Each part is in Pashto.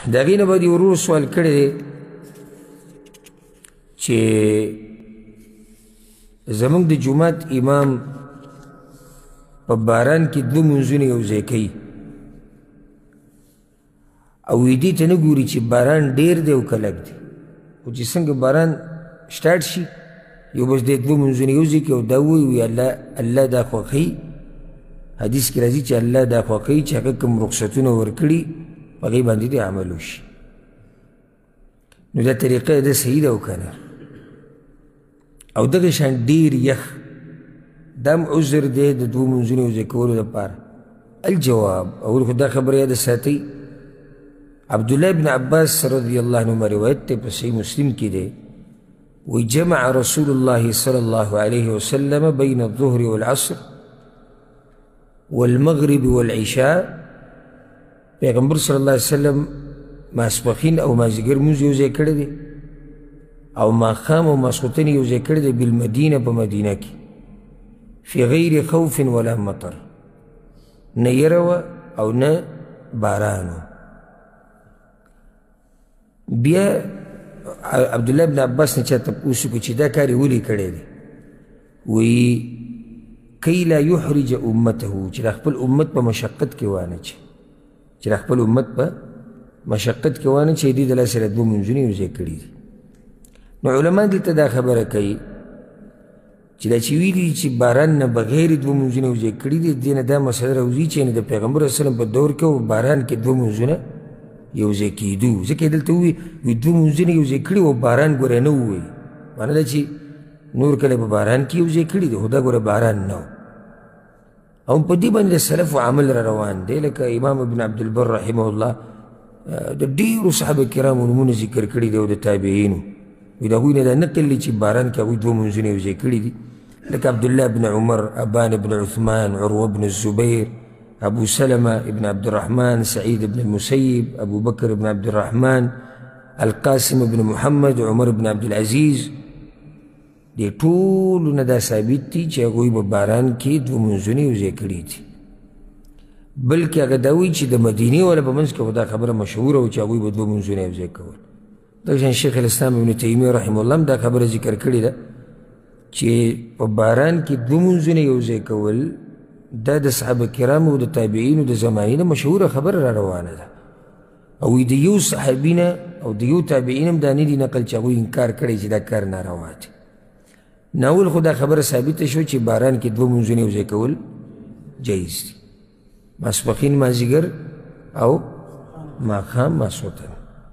د هغې نه به دې ورور سوال کړی دی چې زموږ د جومات امام په باران کې دوه منځونه یو ځای کوي او دې ته نه ګوري چې باران ډېر دی او که لږ دی خو چې څنګه باران سټارټ شي یو بس دې دوه منځونه یو ځای کوي او دا وایي الله دا خوښوي حدیث کې راځي چې الله دا خوښوي چې هغه کوم رخصتونه ورکړي په هغې باندې دې عمل وشي نو دا طریقه ده صحیح ده او که نه او دغه شان ډېر یخ دا هم عذر دی د دوه منځونو یو ځای کولو لپاره الجواب اول خو دا خبره یاده ساتئ عبدالله بن عباس رضی الله عنهما روایت دی په صحیح مسلم کې دی وی جمع رسول الله صلی الله علیه وسلم بین الظهر والعصر والمغرب والعشاء پیغمبر صلی الله علیه وسلم ماسپښین او مازدیګر لمونځ یو ځای کړی دی او ماښام او ماسخوتن یو ځای کړی دی بالمدینه په مدینه کې فی غیر خوف ولا مطر نه یره وه او نه باران و بیا عبدالله بن عباس نه چا تپوس وکړو چې دا کار یې ولې کړی دی وی کی لا یحرج امته چې د خپل امت په مشقت کې وانه چې د خپل امت په مشقت کې وانه چې دې د الله سره دوه منځونه یو ځای کړي دي نو علما دلته دا خبره کوي چې دا چې ویلي چې باران نه بغیر دوه منځونه یو ځای کړي دي دې نه دا مسله راوځي چې د پیغمبر وسلم په دور کې باران کې دوه منځونه یو ځای کېدو ځکه یې دلته ووایي دوه منځونه یو ځای کړي او باران ګوره نه ووایي معنه ده چې نور کله په باران کې یو ځای کړي دي خو دا ګوره باران نه و او په دې باندې د سلفو عمل را روان دی لکه امام ابن عبدالبر رحمه الله د ډېرو صحابه کرامو نومونه ذکر کړي دي او د تابعینو وي د هغوی نه دا نقل دی چې باران کې هغوی دوه منځونه یو ځای کړي دي لکه عبدالله بن عمر ابان بن عثمان عروه بن الزبیر ابو سلمه ابن عبد الرحمن سعید بن المسیب ابو بکر بن عبد الرحمن القاسم بن محمد عمر بن عبد العزیز دې ټولو نه دا ثابت دي چې هغوی په باران کې دوه منځونه یو ځای کړي دي بلکې هغه دا وایي چې د مدینې والا په منځ کې خو دا خبره مشهوره وه چې هغوی به دوه منځونه یو ځای کول دغه شیخ الاسلام ابن تیمیه رحمه الله هم دا خبره ذکر کړې ده چې په باران کې دوه منځونه یو ځای کول دا د صحابه کرامو او د تابعینو د زمانې نه مشهوره خبره را روانه ده او د یو صحابي نه او د یو تابعین هم دا نه دي نقل چې هغوی انکار کړی چې دا کار ناروا دی ناول خو دا خبره ثابته شو چې باران کې دوه منځونه یو ځای کول جایز دي ماسپښین مازدیګر او ماښام ماسخوتن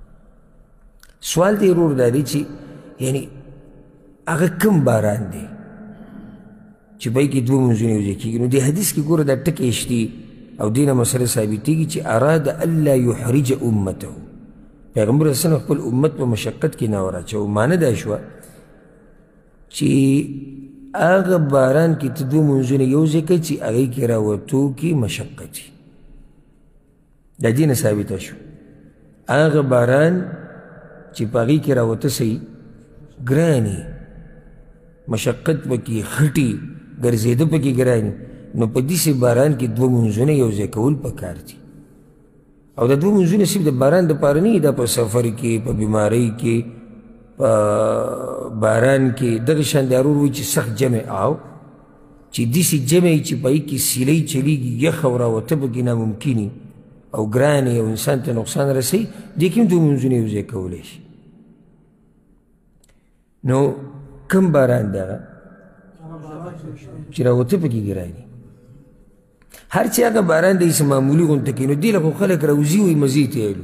سوال دی ورور دا دی چې یعنی هغه کوم باران دی چې پای کې دوه منځونه یو ځای کېږي نو دې حدیث کې ګوره دا ټکې شتي او دې نه مسله ثابتېږي چې اراد الا یحرج امته پیغمبر صلی خپل امت په مشقت کې نه وراچوي معنه دا شوه چې هغه باران کې ته دوه منځونه یو ځای کوي چې هغې کې راوتو کې مشقت وي دا دې نه ثابته شو هغه باران چې په هغې کې راوته صحیح ګراني مشقت پکې خټي ګرځېده پکې ګراني نو په داسې باران کې دوه منځونه یو ځای کول پکار دي او دا دوه منځونه صرف د باران دپاره نه دا په سفر کې په بیمارۍ کې په باران کې دغه شان د ارور وایي چې سخت جمع او چې داسې جمع چې په هغې کې سیلۍ چلیږي یخ او راوته پکې ناممکني او ګرانې او انسان ته نقصان رسوي دې کې هم دوه منځونه یو ځای کولی شي نو کم باران دی هغه چې راوته پکې ګراني هر چې هغه باران دی چې معمولي غونته کوي نو دې له خو خلک راوځي وایي مزې ته یې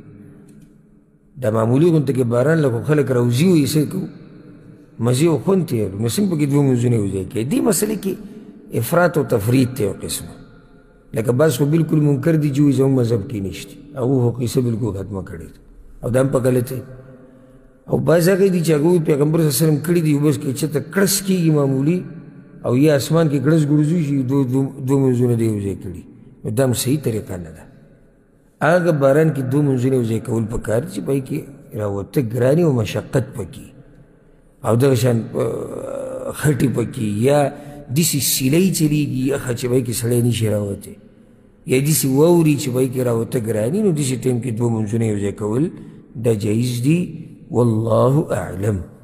دا معمولي غونته کې باران له خو خلک راوځي وایي څه کوو مزې او خوند ته یې نو څنګه پکې دوه منځونه یو ځای کوي دې مسلې کې افراط او تفریط ته یو قسمه لکه بعض خو بلکل منکر دي چې وایي زموږ مذهب کې نشته هغو خو قصه بلکل ختمه کړې ده او دا هم په غلطه او بعض هغه دي چې هغوی پیغمبر صلی الله علیه وسلم کړي دي بس که چېرته کړس کېږي معمولي او یا اسمان کې ګړز ګړز وشي دوه منځونه دې یو ځای کړي نو دا هم صحیح طریقه نه ده هغه باران کې دوه منځونه یو ځای کول پکار دي چې په هغې کې راوته ګراني او مشقت پکې او دغه شان خټې پکې یا داسې سیلۍ چلیږي یخه چې په هغې کې سړی نشي راوتی یا داسې واوري چې په هغې کې راوته ګراني نو داسې ټایم کې دوه منځونه یو ځای کول دا جایز دي والله اعلم